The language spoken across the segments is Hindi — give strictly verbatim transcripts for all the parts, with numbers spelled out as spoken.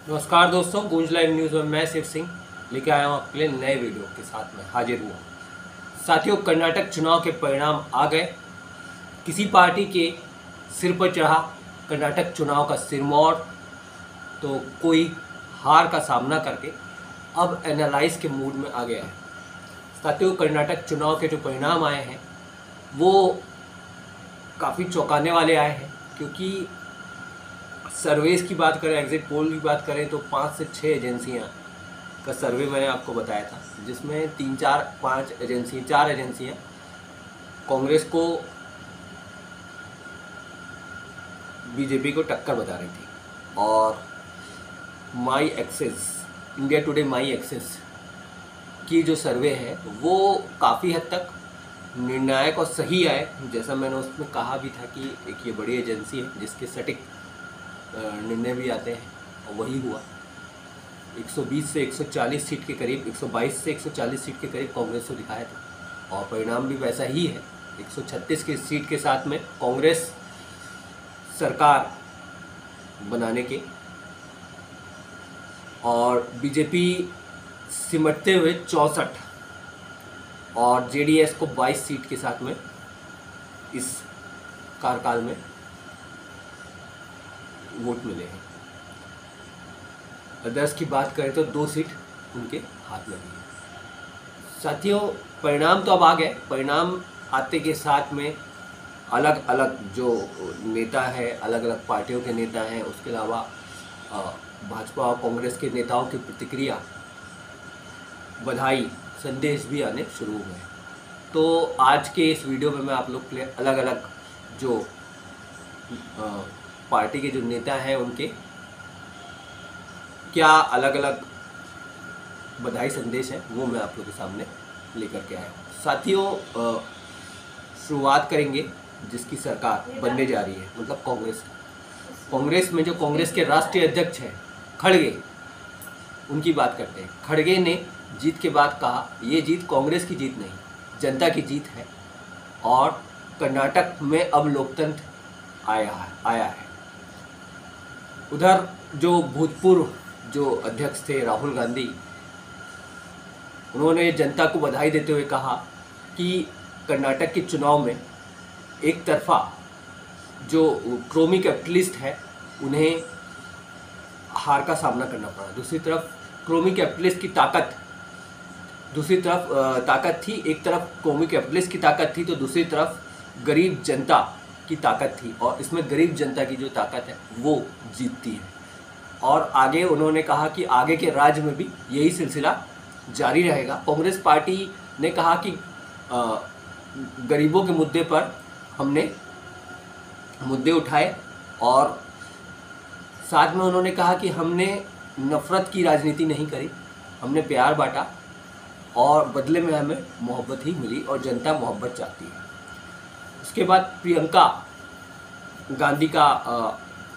नमस्कार दोस्तों, गूंज लाइव न्यूज़ में मैं शिव सिंह लेकर आया हूँ आपके लिए नए वीडियो के साथ में हाजिर हुआ। साथियों, कर्नाटक चुनाव के परिणाम आ गए। किसी पार्टी के सिर पर चढ़ा कर्नाटक चुनाव का सिरमौर, तो कोई हार का सामना करके अब एनालाइज के मूड में आ गया है। साथियों, कर्नाटक चुनाव के जो परिणाम आए हैं वो काफ़ी चौंकाने वाले आए हैं, क्योंकि सर्वेस की बात करें, एग्जिट पोल की बात करें तो पाँच से छः एजेंसियां का सर्वे मैंने आपको बताया था, जिसमें तीन चार पाँच एजेंसी चार एजेंसियां कांग्रेस को बीजेपी को टक्कर बता रही थी। और my Axis, India Today my Axis की जो सर्वे है वो काफ़ी हद तक निर्णायक और सही आए। जैसा मैंने उसमें कहा भी था कि एक ये बड़ी एजेंसी है जिसके सटीक निर्णय भी आते हैं, और वही हुआ। एक सौ बीस से एक सौ चालीस सीट के करीब, एक सौ बाईस से एक सौ चालीस सीट के करीब कांग्रेस को दिखाया था, और परिणाम भी वैसा ही है। एक सौ छत्तीस की सीट के साथ में कांग्रेस सरकार बनाने के और बीजेपी सिमटते हुए चौंसठ और जेडीएस को बाईस सीट के साथ में इस कार्यकाल में वोट मिले हैं। अदर्स की बात करें तो दो सीट उनके हाथ में है। साथियों, परिणाम तो अब आ गए। परिणाम आते के साथ में अलग अलग जो नेता है, अलग अलग पार्टियों के नेता हैं, उसके अलावा भाजपा और कांग्रेस के नेताओं की प्रतिक्रिया, बधाई संदेश भी आने शुरू हुए। तो आज के इस वीडियो में मैं आप लोग के लिए अलग अलग जो आ, पार्टी के जो नेता हैं उनके क्या अलग अलग बधाई संदेश है वो मैं आप लोगों के सामने लेकर के आया हूँ। साथियों, शुरुआत करेंगे जिसकी सरकार बनने जा रही है, मतलब कांग्रेस। कांग्रेस में जो कांग्रेस के राष्ट्रीय अध्यक्ष हैं खड़गे, उनकी बात करते हैं। खड़गे ने जीत के बाद कहा, ये जीत कांग्रेस की जीत नहीं, जनता की जीत है, और कर्नाटक में अब लोकतंत्र आया है आया है उधर जो भूतपूर्व जो अध्यक्ष थे राहुल गांधी, उन्होंने जनता को बधाई देते हुए कहा कि कर्नाटक के चुनाव में एक तरफा जो क्रोमी कैपिटलिस्ट है उन्हें हार का सामना करना पड़ा। दूसरी तरफ क्रोमी कैपिटलिस्ट की ताकत दूसरी तरफ ताकत थी एक तरफ क्रोमी कैपिटलिस्ट की ताकत थी, तो दूसरी तरफ गरीब जनता की ताकत थी, और इसमें गरीब जनता की जो ताकत है वो जीतती है। और आगे उन्होंने कहा कि आगे के राज्य में भी यही सिलसिला जारी रहेगा। कांग्रेस पार्टी ने कहा कि आ, गरीबों के मुद्दे पर हमने मुद्दे उठाए, और साथ में उन्होंने कहा कि हमने नफरत की राजनीति नहीं करी, हमने प्यार बांटा, और बदले में हमें मोहब्बत ही मिली, और जनता मोहब्बत चाहती है। उसके बाद प्रियंका गांधी का आ,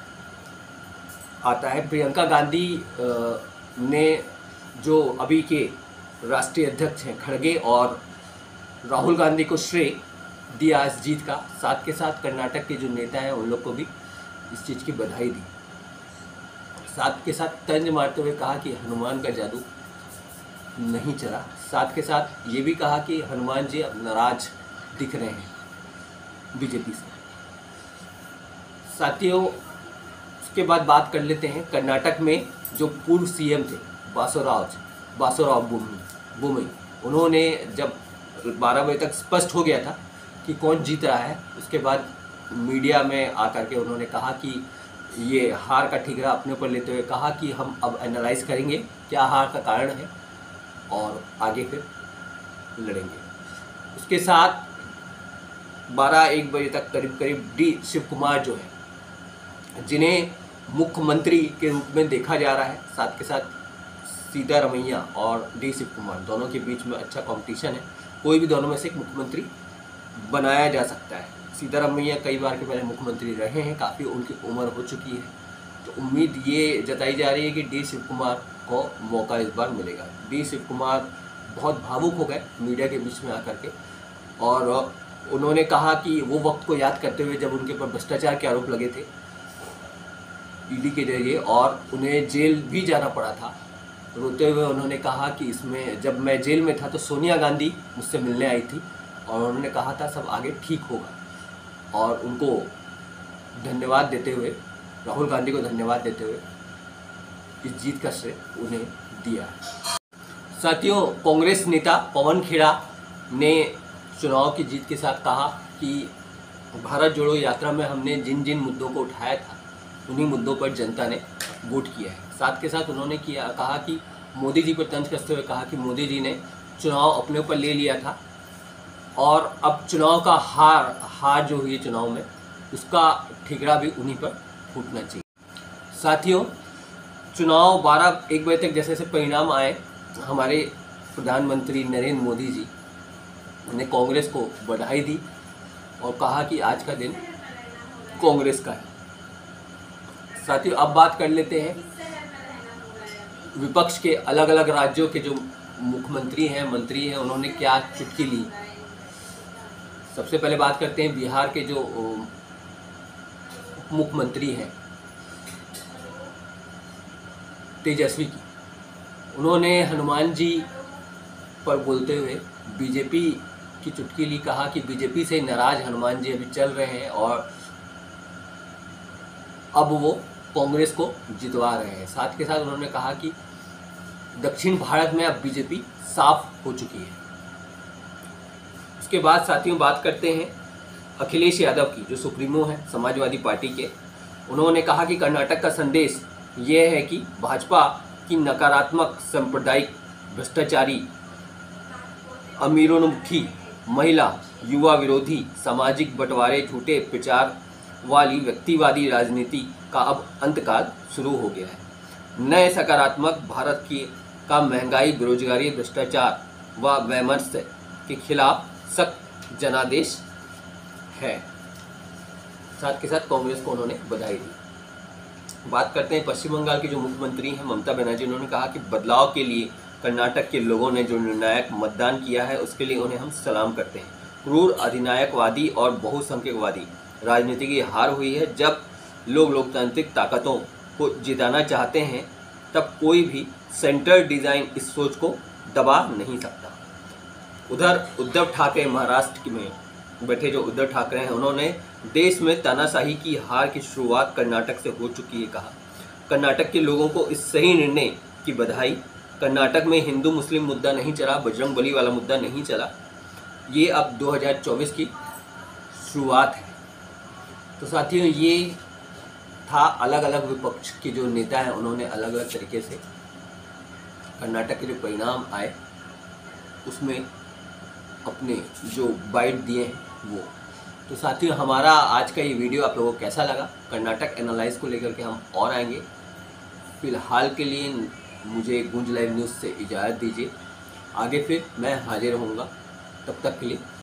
आता है। प्रियंका गांधी आ, ने जो अभी के राष्ट्रीय अध्यक्ष हैं खड़गे और राहुल गांधी को श्रेय दिया इस जीत का। साथ के साथ कर्नाटक के जो नेता हैं उन लोग को भी इस चीज़ की बधाई दी। साथ के साथ तंज मारते हुए कहा कि हनुमान का जादू नहीं चला। साथ के साथ ये भी कहा कि हनुमान जी अब नाराज दिख रहे हैं बीजेपी से। साथियों, उसके बाद बात कर लेते हैं कर्नाटक में जो पूर्व सीएम थे बासोराव बासोराव बोम्मई बोम्मई उन्होंने जब बारह बजे तक स्पष्ट हो गया था कि कौन जीत रहा है, उसके बाद मीडिया में आकर के उन्होंने कहा कि ये हार का ठिकरा अपने ऊपर लेते हुए कहा कि हम अब एनालाइज करेंगे क्या हार का कारण है और आगे फिर लड़ेंगे। उसके साथ बारह एक बजे तक करीब करीब डी शिव कुमार जो है, जिन्हें मुख्यमंत्री के रूप में देखा जा रहा है, साथ के साथ सिद्धारमैया और डी शिव कुमार दोनों के बीच में अच्छा कंपटीशन है। कोई भी दोनों में से एक मुख्यमंत्री बनाया जा सकता है। सिद्धारमैया कई बार के पहले मुख्यमंत्री रहे हैं, काफ़ी उनकी उम्र हो चुकी है, तो उम्मीद ये जताई जा रही है कि डी शिव कुमार को मौका इस बार मिलेगा। डी शिव कुमार बहुत भावुक हो गए मीडिया के बीच में आकर के, और उन्होंने कहा कि वो वक्त को याद करते हुए जब उनके ऊपर भ्रष्टाचार के आरोप लगे थे, ईडी के जरिए, और उन्हें जेल भी जाना पड़ा था। रोते हुए उन्होंने कहा कि इसमें, जब मैं जेल में था तो सोनिया गांधी मुझसे मिलने आई थी और उन्होंने कहा था सब आगे ठीक होगा, और उनको धन्यवाद देते हुए, राहुल गांधी को धन्यवाद देते हुए इस जीत का श्रेय उन्हें दिया है। साथियों, कांग्रेस नेता पवन खेड़ा ने चुनाव की जीत के साथ कहा कि भारत जोड़ो यात्रा में हमने जिन जिन मुद्दों को उठाया था उन्हीं मुद्दों पर जनता ने वोट किया है। साथ के साथ उन्होंने किया कहा कि मोदी जी पर तंज कसते हुए कहा कि मोदी जी ने चुनाव अपने ऊपर ले लिया था और अब चुनाव का हार हार जो हुई चुनाव में, उसका ठिकरा भी उन्हीं पर फूटना चाहिए। साथियों, चुनाव बारह एक बजे तक जैसे जैसे परिणाम आए, हमारे प्रधानमंत्री नरेंद्र मोदी जी ने कांग्रेस को बधाई दी और कहा कि आज का दिन कांग्रेस का है। साथियों, अब बात कर लेते हैं विपक्ष के अलग अलग राज्यों के जो मुख्यमंत्री हैं, मंत्री हैं, उन्होंने क्या चुटकी ली। सबसे पहले बात करते हैं बिहार के जो मुख्यमंत्री हैं तेजस्वी की। उन्होंने हनुमान जी पर बोलते हुए बीजेपी की चुटकी ली, कहा कि बीजेपी से नाराज हनुमान जी अभी चल रहे हैं और अब वो कांग्रेस को जितवा रहे हैं। साथ के साथ उन्होंने कहा कि दक्षिण भारत में अब बीजेपी साफ हो चुकी है। उसके बाद साथियों बात करते हैं अखिलेश यादव की, जो सुप्रीमो है समाजवादी पार्टी के। उन्होंने कहा कि कर्नाटक का संदेश ये है कि भाजपा की नकारात्मक, सांप्रदायिक, भ्रष्टाचारी, अमीरोन्मुखी, महिला, युवा विरोधी, सामाजिक बंटवारे, झूठे प्रचार वाली व्यक्तिवादी राजनीति का अब अंतकाल शुरू हो गया है। नए सकारात्मक भारत की का महंगाई, बेरोजगारी, भ्रष्टाचार व वैमनस्य के खिलाफ सख्त जनादेश है। साथ के साथ कांग्रेस को उन्होंने बधाई दी। बात करते हैं पश्चिम बंगाल की जो मुख्यमंत्री हैं ममता बनर्जी। उन्होंने कहा कि बदलाव के लिए कर्नाटक के लोगों ने जो निर्णायक मतदान किया है उसके लिए उन्हें हम सलाम करते हैं। क्रूर अधिनायकवादी और बहुसंख्यकवादी राजनीति की हार हुई है। जब लोग लोकतांत्रिक ताकतों को जिताना चाहते हैं तब कोई भी सेंटर डिजाइन इस सोच को दबा नहीं सकता। उधर उद्धव ठाकरे महाराष्ट्र में बैठे जो उद्धव ठाकरे हैं, उन्होंने देश में तानाशाही की हार की शुरुआत कर्नाटक से हो चुकी है कहा। कर्नाटक के लोगों को इस सही निर्णय की बधाई। कर्नाटक में हिंदू मुस्लिम मुद्दा नहीं चला, बजरंगबली वाला मुद्दा नहीं चला। ये अब दो हज़ार चौबीस की शुरुआत है। तो साथियों, ये था अलग अलग विपक्ष के जो नेता हैं, उन्होंने अलग अलग तरीके से कर्नाटक के जो परिणाम आए उसमें अपने जो बाइट दिए हैं वो। तो साथियों, हमारा आज का ये वीडियो आप लोगों को कैसा लगा? कर्नाटक एनालाइज को लेकर के हम और आएंगे। फिलहाल के लिए मुझे गूंज लाइव न्यूज़ से इजाज़त दीजिए। आगे फिर मैं हाजिर होऊंगा। तब तक के लिए